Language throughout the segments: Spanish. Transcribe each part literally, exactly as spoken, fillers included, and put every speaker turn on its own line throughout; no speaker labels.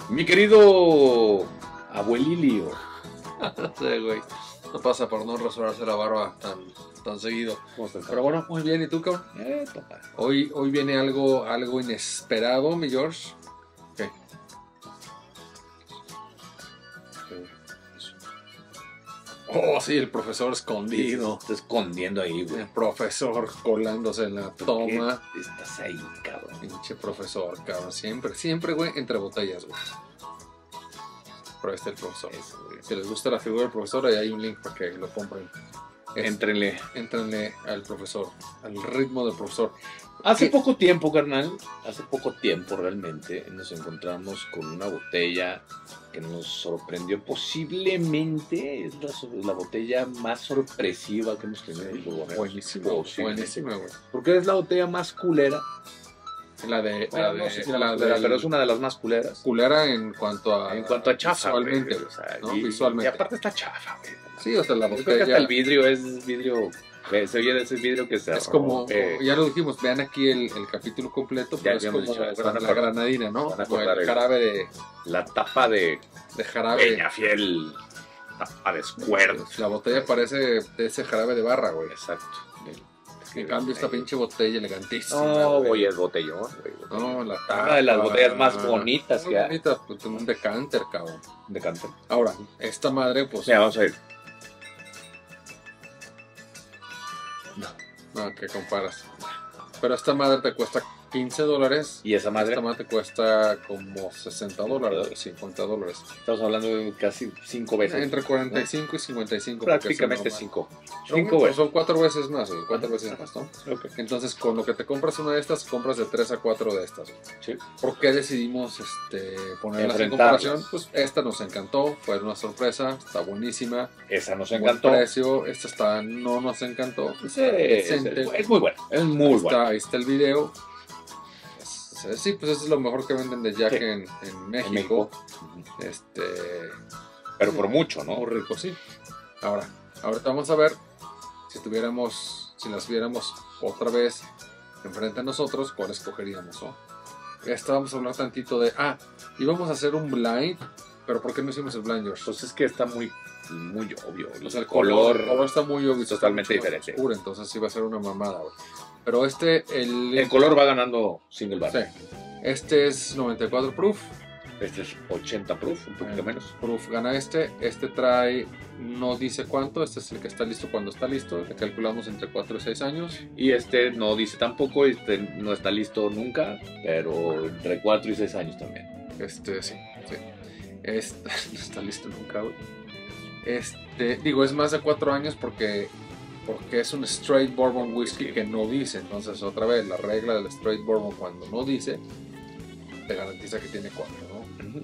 Mi querido abuelilio.
No sé, güey. No pasa por no rasurarse la barba tan, tan seguido.
¿Cómo estás?
Pero bueno, muy bien. ¿Y tú, cabrón?
Eh, topa.
Hoy, hoy viene algo, algo inesperado, mi George.
¿Qué?
Oh, sí, el profesor escondido.
Está escondiendo ahí, güey.
El profesor colándose en la toma.
¿Qué estás ahí, cabrón?
Pinche profesor, cabrón. Siempre, siempre, güey, entre botellas, güey. Pero ahí está el profesor.
Eso, güey.
Si les gusta la figura del profesor, ahí hay un link para que lo compren. Es-
Éntrenle.
Éntrenle al profesor, al ritmo del profesor.
Hace
¿Qué?
poco tiempo, carnal, hace poco tiempo realmente nos encontramos con una botella que nos sorprendió. Posiblemente es la, so- la botella más sorpresiva que hemos tenido en el Borbón.
Buenísimo,
Posiblemente.
buenísimo, güey.
Porque es la botella más culera.
La de,
Bueno,
la de,
no sé si la
la
más culera,
del-
pero es una de las más culeras.
culera en cuanto a
En cuanto a chafa,
visualmente,
güey, o sea,
¿no?
y,
Visualmente.
y aparte está chafa, güey.
Sí, o sea, la
Yo creo que hasta
botella
el vidrio es vidrio. eh, Se oye de ese vidrio que se
es como,
rompe.
ya lo dijimos, vean aquí el, el capítulo completo,
Ya
pero es
habíamos
como
dicho, se
la,
van a
la
acordar.
granadina, ¿no?
Se van a
Como
acordar
el
el-
jarabe de,
La tapa de
de jarabe.
Peñafiel. Tapa de escuerdo.
La botella parece de ese jarabe de barra, güey.
Exacto.
En cambio, esta pinche botella elegantísima.
No,
güey.
güey, el botellón, güey.
No, la tapa.
Una de las botellas más bonitas
Muy
que hay.
bonita, pues, un decanter, cabrón.
De canto.
Ahora, esta madre, pues.
Mira, vamos a ver.
No, ¿qué comparas? Pero esta madre te cuesta quince dólares.
Y esa madre,
Esta madre te cuesta como sesenta dólares, cincuenta dólares.
estamos hablando de casi cinco veces.
Entre cuarenta y cinco y cincuenta y cinco. porque
Prácticamente
es el
cinco.
normal.
Cinco
Son-
veces.
Son cuatro veces más, güey, cuatro veces más, ¿no?
Ok.
Entonces, con lo que te compras una de estas, compras de tres a cuatro de estas.
Sí.
¿Por qué decidimos este, ponerlas en
Enfrentarlas.
comparación? Pues esta nos encantó, fue una sorpresa, está buenísima.
Esa nos
Buen
encantó.
precio, esta está, no nos encantó.
Sí,
Está
es,
decente.
es muy buena. Es muy
Está-
buena.
Ahí está el video. Es- Sí, pues eso es lo mejor que venden de Jack
Sí.
en, en México.
En México.
Este,
Pero por mucho, ¿no?
muy rico, sí. Ahora, ahorita vamos a ver si tuviéramos, si las viéramos otra vez enfrente a nosotros, cuál escogeríamos, ¿no? Esta vamos a hablar tantito de, ah, íbamos a hacer un blind, pero ¿por qué no hicimos el blind, George?
Pues es que está muy, muy obvio.
O sea, el
color.
color, el color está muy obvio, está
totalmente
mucho más
diferente.
oscuro, entonces sí va a ser una mamada, güey. Pero este, el,
El color va ganando single bar.
sí, este es noventa y cuatro proof.
Este es ochenta proof, un poquito
Eh,
menos.
Proof gana este. Este trae, no dice cuánto. Este es el que está listo cuando está listo. Le calculamos entre cuatro y seis años.
Y este no dice tampoco, este no está listo nunca, pero entre cuatro y seis años también.
Este, sí, sí. Este, no está listo nunca, güey. Este, digo, es más de cuatro años porque, porque es un straight bourbon whiskey que no dice. Entonces, otra vez, la regla del straight bourbon cuando no dice, te garantiza que tiene cuatro, ¿no?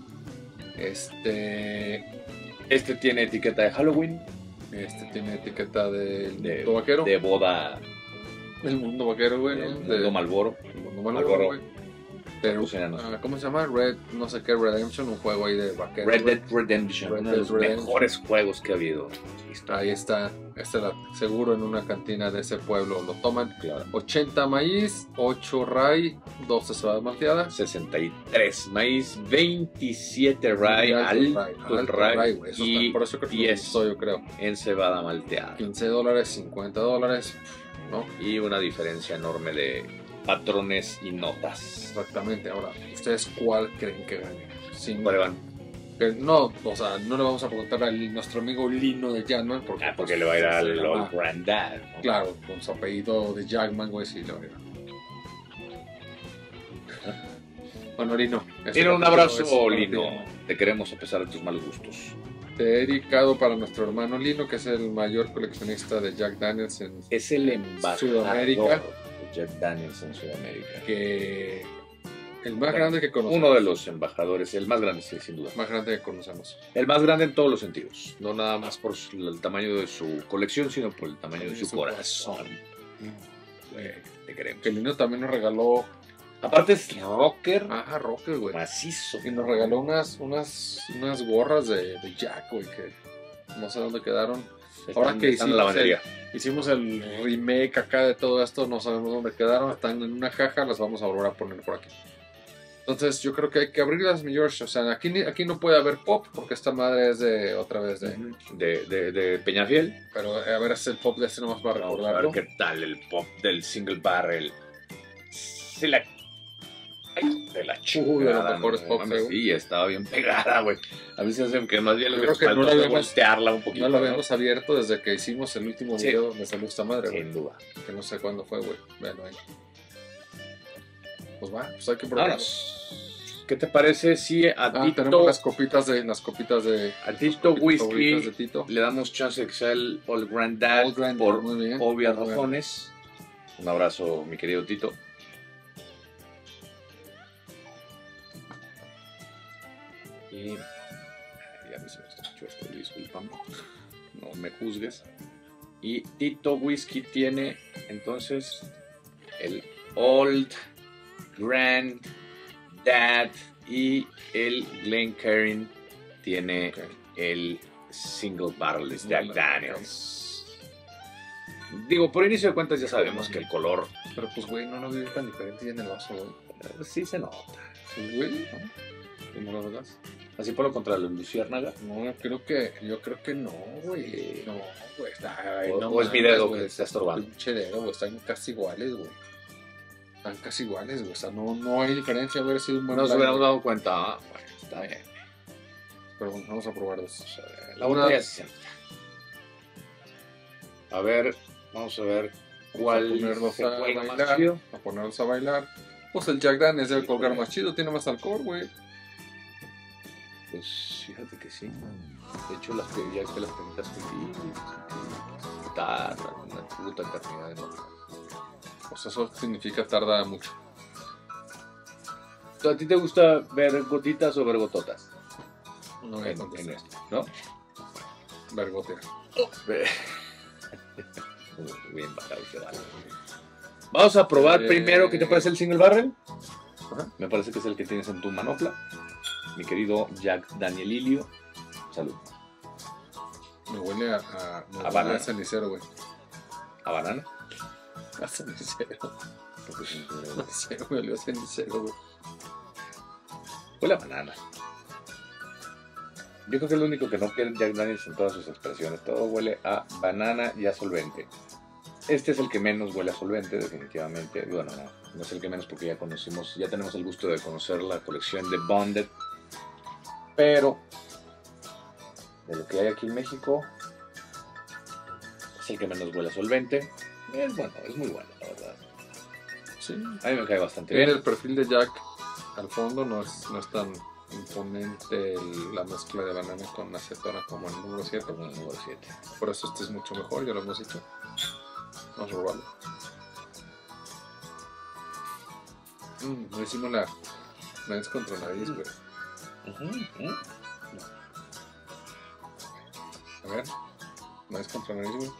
Este,
Este tiene etiqueta de Halloween,
este tiene etiqueta del
de,
mundo vaquero.
de boda,
El mundo vaquero, güey,
del
¿no?
mundo
De-
Malboro.
el mundo
Malboro.
Malboro, güey. Pero,
Lucianos.
ah, ¿cómo se llama? Red, no sé qué, Redemption, un juego ahí de vaquero.
Red
güey.
Dead Redemption,
Red
uno de
Dead
los
Redemption.
mejores juegos que ha habido.
Ahí está, este la, seguro en una cantina de ese pueblo lo toman.
Claro.
ochenta maíz, ocho rye, doce cebada malteada.
sesenta y tres maíz, veintisiete rye,
Y alto
alto,
rye, alto
rye,
rye, güey, eso está-
y
por eso creo que
diez.
nos gustó, yo creo.
en cebada malteada.
quince dólares, cincuenta dólares, ¿no?
Y una diferencia enorme de patrones y notas.
Exactamente. Ahora, ¿ustedes cuál creen que gane? Sin,
¿Cuál van?
que no, o sea, no le vamos a preguntar a nuestro amigo Lino de Jackman porque,
Ah, porque
pues,
le va a ir
se
al
llama-
Old Granddad, ¿no?
Claro, con su apellido de Jackman, güey, sí le va a ir. Bueno, Lino. este
Tiene un
capítulo
abrazo,
es para
Lino.
ti.
Te queremos a pesar de tus malos gustos.
Dedicado para nuestro hermano Lino, que es el mayor coleccionista de Jack Daniels en
Es el embajador
Sudamérica.
de Jack Daniels en Sudamérica.
que el más grande que conocemos.
Uno de los embajadores, el más grande, sí, sin duda.
más grande que conocemos.
El más grande en todos los sentidos. No nada más por su- el tamaño de su colección, sino por el tamaño de su,
Su
corazón.
corazón.
Güey, te queremos.
Que Lino también nos regaló.
Aparte es rocker
Ah, rocker, güey.
macizo.
Y nos regaló unas, unas, unas gorras de, de Jack, güey, que no sé dónde quedaron.
Están-
Ahora que
están en la
hicimos
lavandería.
Hicimos el remake acá de todo esto, no sabemos dónde quedaron, están en una caja, las vamos a volver a poner por aquí. Entonces yo creo que hay que abrirlas, mi George. O sea, aquí, aquí no puede haber pop porque esta madre es de otra vez de...
De, de, de Peñafiel.
Pero a ver, es el pop de este nomás para
Vamos
recordarlo.
a ver qué tal el pop del Single Barrel. Sí, la... Ay, de la
Uy, de los
chingada,
mejores
no
pop,
mames,
güey.
sí, estaba bien pegada, güey. A mí se hace que más bien
Yo
lo
creo
que
que no
faltó
la
fue
habíamos-
voltearla un poquito.
No lo habíamos abierto desde que hicimos el último
Sí.
video donde salió esta madre, güey.
Sin duda.
Que no sé cuándo fue, güey. Véanlo ahí. Pues va, pues hay que probarlo.
Vámonos. ¿Qué te parece si a
Ah,
Tito,
tenemos las copitas de las copitas de
a Tito
favoritas de
Whisky
Tito.
le damos chance de que sea el All Grandad
All Grandad,
por
muy bien.
obvias
Muy bien.
razones? Un abrazo, mi querido Tito. Y ya me se me escuchó esto, disculpame. No me juzgues. Y Tito Whisky tiene entonces el Old Grand Dad y el Glencairn tiene
Ok.
el Single Barrel de Jack
Bueno,
Daniels. Digo, por inicio de cuentas ya sabemos que el color
Pero pues, güey, no lo vi tan diferente ya en el vaso, güey.
eh, sí se nota.
Pues, güey,
¿Cómo lo ves? Así por lo contra la luciérnaga.
no, yo creo que, yo creo que no, güey. No, güey, está, ay,
O-
no
o es mi
mames,
dedo
güey,
que está estorbando.
Pinche dedo, güey, están casi iguales, güey. Están casi iguales, güey. O sea, no, no hay diferencia, haber sido un buen
Nos
blind,
hubiéramos
güey.
dado cuenta. Ah, bueno, está bien.
Pero bueno, vamos a probar dos.
Vamos a ver, La
Una-
botella se siente. A ver, vamos a ver cuál
Vamos a ponernos
se
a
juega más
bailar.
chido.
A ponernos a bailar. Pues el Jack Daniels debe colgar más chido, tiene más alcohol, güey.
Pues fíjate que sí. De hecho, las que ya que las penitas que tardan una puta eternidad de madurar.
Pues eso significa tarda mucho.
¿A ti te gusta ver gotitas o ver gototas?
No voy a
En, en
contestar.
esto, ¿no?
Vergotea.
Muy bien bajado ese barrel. Vamos a probar
Eh,
primero. ¿Qué te parece el single barrel?
Ajá.
Me parece que es el que tienes en tu manopla. Mi querido Jack Daniel Ilio. Salud.
Me huele a, a, me
A
huele
banana.
a cenicero, güey.
A banana.
A cenicero.
Porque es un-
No sé, me olió a cenicero, güey.
Huele a banana. Yo creo que es lo único que no quiere Jack Daniels en todas sus expresiones. Todo huele a banana y a solvente. Este es el que menos huele a solvente, definitivamente. Bueno, no, no es el que menos porque ya conocimos, ya tenemos el gusto de conocer la colección de Bonded. Pero, de lo que hay aquí en México, es el que menos huele a solvente. Es bueno, es muy bueno, la verdad.
Sí.
A mí me cae bastante
Tiene
bien.
el perfil de Jack al fondo, no es, no es tan imponente el- la mezcla de banana con acetona como el número siete.
Como el número siete.
Por eso este es mucho mejor, ya lo hemos dicho. Vamos a probarlo. Mm, no hicimos la nariz contra nariz, güey.
Ujú, ujú.
A ver, nariz contra nariz, güey.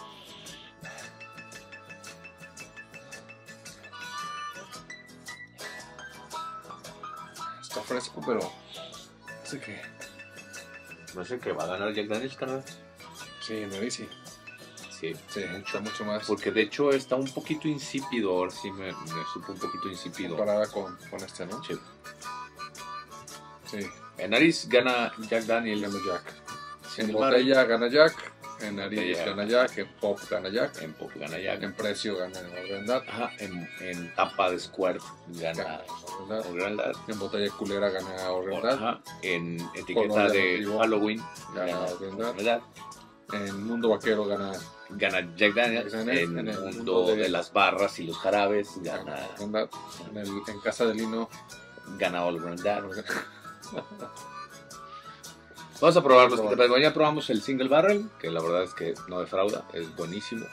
Está fresco, pero no sé qué.
No sé qué va a ganar Jack Daniels, carnal.
Sí, nariz sí.
Sí,
Sí, mucho, mucho más.
porque de hecho está un poquito insípido. Ahora sí me, me supo un poquito insípido.
Comparada con, con este, ¿no?
Sí.
Sí,
En nariz gana Jack Daniels.
gana Jack.
Sin
En
embargo,
botella gana Jack, en nariz
Botella.
gana Jack, en pop gana Jack,
En pop gana Jack.
en precio gana Organdad,
Ajá, en, en tapa de Squirt gana
gana Organdad,
Organdad.
en botella culera gana Organdad,
Ajá, en etiqueta
Color
de
llamativo.
Halloween
Gana
gana
Organdad.
Organdad.
en Mundo Vaquero gana
Gana Jack Daniels.
Jack Daniels.
En
En
el
el
mundo
mundo
de...
de-
las barras y los jarabes gana,
Organdad, en, el- en Casa de Lino
gana Organdad.
Organdad.
Vamos a probar los que te parece. Ya probamos el single barrel, que la verdad es que no defrauda, es buenísimo.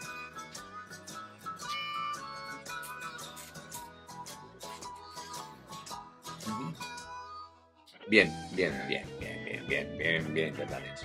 Ujú. Bien, bien, bien, bien, bien, bien, bien, bien, Jack Daniels.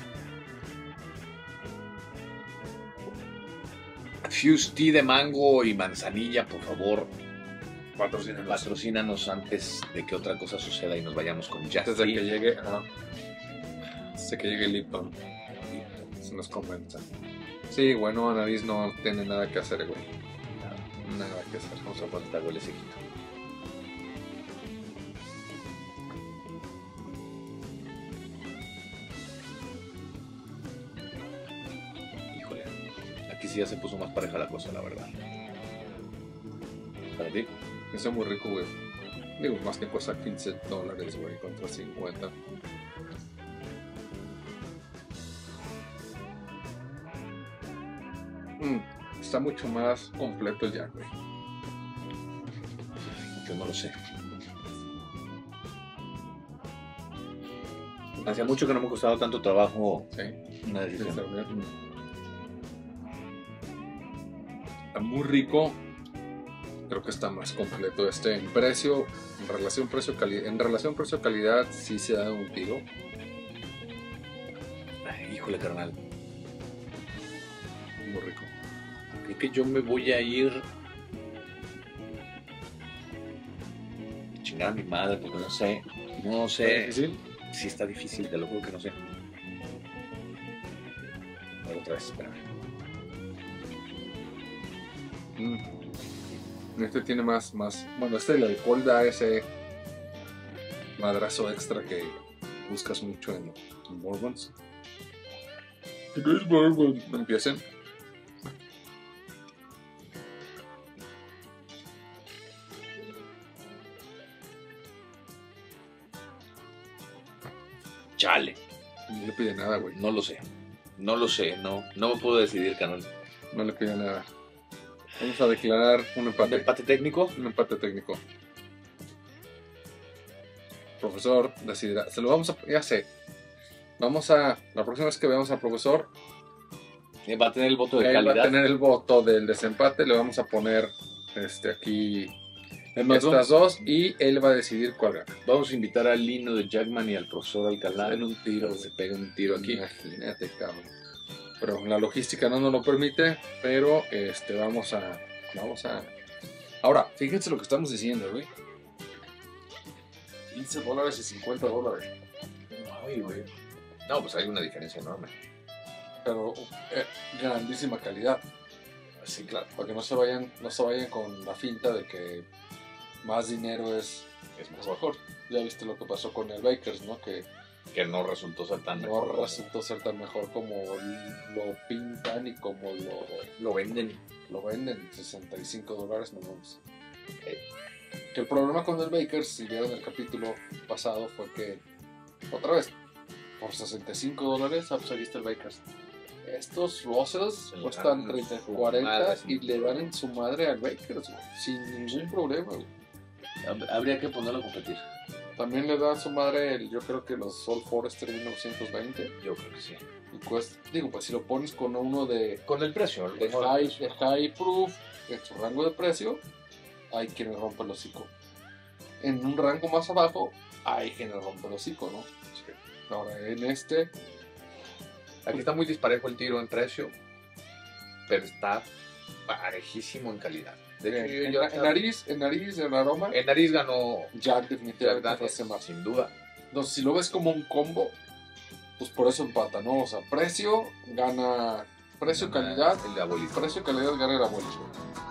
Fuse Tea de mango y manzanilla, por favor,
Patrocínanos.
patrocínanos antes de que otra cosa suceda y nos vayamos con Just
Antes de
Tea.
que llegue, ajá. Antes de que llegue Lipton, se nos compensa. Sí, bueno, a nariz no tiene nada que hacer, güey. Nada que hacer.
Vamos a poner esta huele sequito. sí ya se puso más pareja la cosa, la verdad. ¿Para ti?
Eso es muy rico, güey. Digo, más que cuesta quince dólares, güey, contra cincuenta. Mm, está mucho más completo el Jack, güey.
Yo no lo sé. Hacía mucho que no me costaba tanto trabajo
Sí.
una decisión.
Sí, está bien. Está muy rico. Creo que está más completo este en precio, en relación precio-calidad. En relación precio-calidad sí se da un tiro.
Ay, híjole, carnal.
Muy rico.
Creo que yo me voy a ir. Chingar a mi madre, porque no sé. No
¿Está
sé.
difícil?
Sí está difícil, te lo juro que no sé. A ver, otra vez, espérame.
Mm. Este tiene más, más. Bueno, este el alcohol da ese madrazo extra que buscas mucho en, en Bourbons. ¿Qué es Bourbon? Empiecen.
Chale.
No le pide nada, güey.
No lo sé. No lo sé, no. No me puedo decidir, canal.
No le pide nada. Vamos a declarar un empate.
¿Un empate técnico?
Un empate técnico. Profesor decidirá. Se lo vamos a. Ya sé. Vamos a. La próxima vez que veamos al profesor,
Eh, Va a tener el voto de
él va a
calidad.
tener el voto del desempate. Le vamos a poner este aquí
Es más,
estas
vamos,
dos y él va a decidir cuál gana.
vamos a invitar al Lino de Jackman y al profesor Alcalá.
En un tiro,
Se pega un tiro aquí.
Imagínate, cabrón. Pero la logística no nos lo permite, pero este vamos a vamos a ahora, fíjense lo que estamos diciendo, güey. quince dólares y cincuenta dólares.
Ay, güey. No, pues hay una diferencia enorme.
Pero eh, grandísima calidad.
Sí, claro.
Para que no se vayan, no se vayan con la finta de que más dinero es,
Es
es
mejor.
mejor. Ya viste lo que pasó con el Bakers, ¿no? Que
Que no resultó ser tan
no
mejor.
resultó ser tan mejor como lo pintan y como lo,
Lo venden.
lo venden. sesenta y cinco dólares, no mames. Que el problema con el Bakers, si vieron el capítulo pasado, fue que, otra vez, por sesenta y cinco dólares, ah, pues ahí está el Bakers. Estos Russells
Se le
cuestan
dan
treinta,
su
cuarenta
madre,
y le dan en su madre al Bakers, güey, sin ningún problema, güey.
Hab- Habría que ponerlo a competir.
También le dan su madre, el, yo creo que los Old Forester mil novecientos veinte.
Yo creo que sí.
Y cuesta, digo, pues si lo pones con uno de,
Con el precio.
de,
mejor
high,
precio.
de high proof, en su rango de precio, hay quienes rompen el hocico. En un rango más abajo, hay quienes rompen el hocico, ¿no? Ahora, en este,
Aquí está muy disparejo el tiro en precio, pero está parejísimo en calidad. De hecho,
en,
yo-
en- en nariz, en nariz, en aroma,
en nariz ganó
Jack
Jack
definitivamente
Daniels,
hace más.
sin duda.
Entonces, si lo ves como un combo, pues por eso empata, ¿no? O sea, precio gana, precio,
Gana
calidad,
el de abuelito.
precio, calidad gana el abuelo.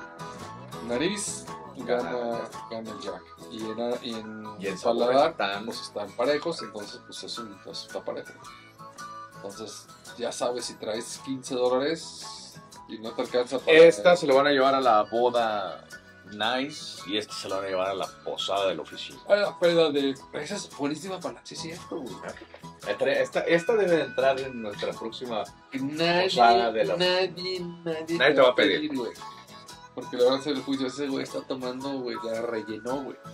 Nariz,
Gana-
gana, gana el Jack. Y en, y en,
Y en sabor
paladar,
están-
pues están parejos, entonces pues es un, pues, está parejo. Entonces, ya sabes, si traes quince dólares y no te alcanza para...
Esta se lo van a llevar a la boda nice y esta se lo van a llevar a la posada de la oficina.
Ah, la peda de... Esa es buenísima para... Sí, sí, esto, güey.
Esta, esta, esta debe de entrar en nuestra próxima.
Nadie,
Posada de la-
nadie, nadie,
Nadie te va a pedir.
güey. Porque le van a hacer el juicio. Ese güey está tomando, güey, la rellenó, güey.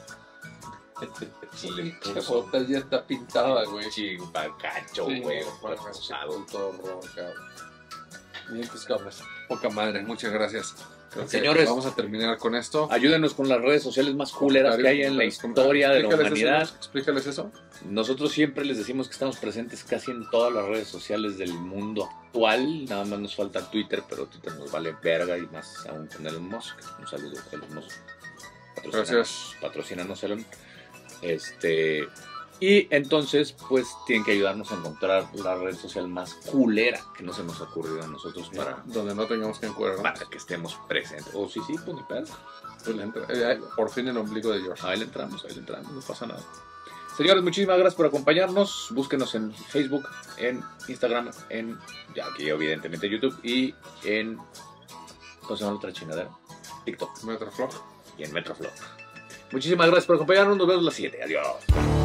Le
La
puso
botella está pintada, güey.
chingacacho,
Sí,
güey.
para
por
hacer
posado.
un torro, cabrón. Mientes, cabras. Poca madre, muchas gracias. Creo que
Señores,
vamos a terminar con esto.
Ayúdenos con las redes sociales más culeras que hay en la historia de la
Explícales
humanidad.
eso, explícales eso.
Nosotros siempre les decimos que estamos presentes casi en todas las redes sociales del mundo actual. Nada más nos falta Twitter, pero Twitter nos vale verga y más aún con Elon Musk. Un saludo a Elon Musk. Patrocínanos,
Gracias.
patrocínanos, Elon. Este, y entonces, pues tienen que ayudarnos a encontrar la red social más culera que no se nos ha ocurrido a nosotros para,
Donde no tengamos que encuadrar.
para que estemos presentes. O sí, sí, pues ni pedo.
Pues le entra- eh, eh, por fin el ombligo de George.
Ahí le entramos, ahí le entramos, no pasa nada. Señores, muchísimas gracias por acompañarnos. Búsquenos en Facebook, en Instagram, en, ya aquí evidentemente YouTube, y en ¿Cómo se llama la otra chingadera? TikTok.
Metroflog.
Y en Metroflog. Muchísimas gracias por acompañarnos. Nos vemos la siguiente. Adiós.